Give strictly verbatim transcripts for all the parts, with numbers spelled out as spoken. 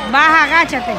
Baja, agáchate.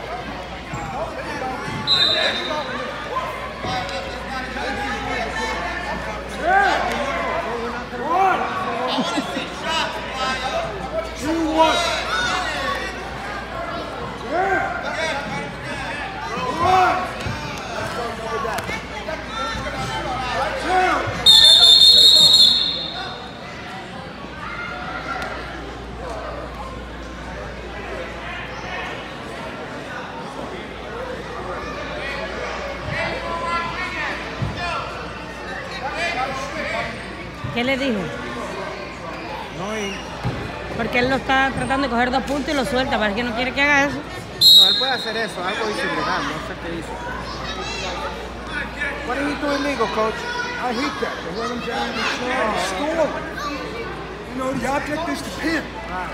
¿Qué le dijo? No, y... Porque él lo está tratando de coger dos puntos y lo suelta. ¿Para qué no quiere que haga eso? No, él puede hacer eso. Algo hizo ilegal. No sé qué hizo. What did he do illegal, coach? I hate that. They let him down in the shot. Score. You know, the object is to pin. Right.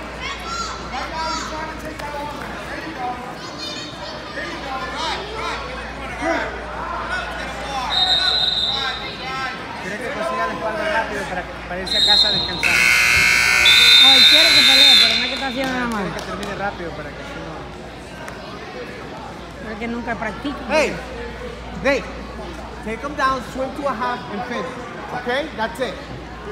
Quiere que consiga la espalda rápido para, para irse a casa a descansar. No, él quiere que pelee, pero no es que está haciendo nada mal. Quiere que termine rápido para que si no... Pero es que nunca practica. Hey! Hey! Take him down, swim to a half, and pin. Okay? That's it.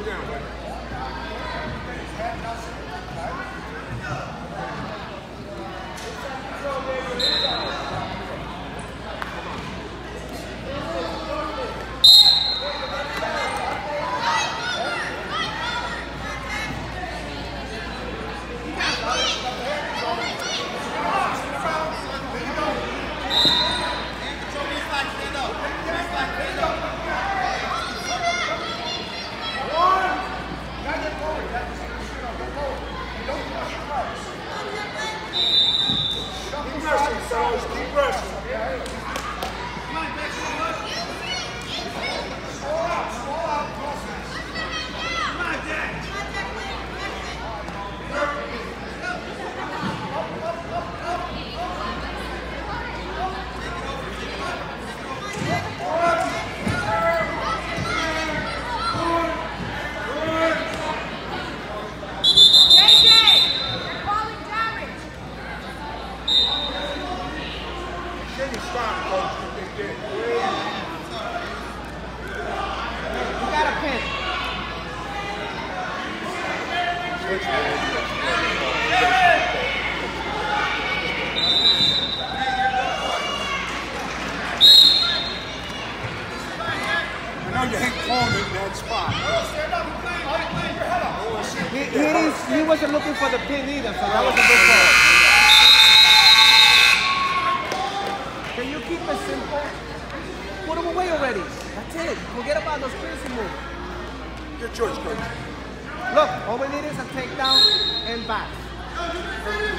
He, he, he wasn't looking for the pin either, so that was a good call. Can you keep it simple? Put him away already. That's it. Forget about those crazy moves. Your choice, coach. Look, all we need is a takedown and back.